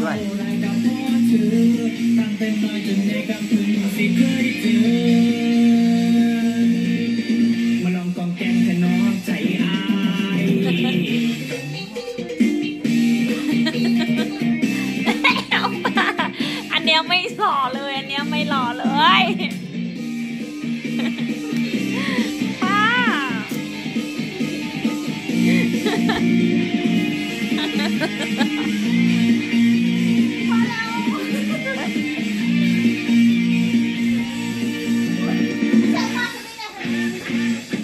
ด้วยมาลองกองแกงแต่น้องใจอายอันเนี้ยไม่หล่อเลยอันเนี้ยไม่หล่อเลย ป้า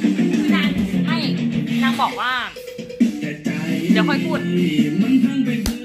นางไม่นางบอกว่าเดี๋ยวค่อยพูด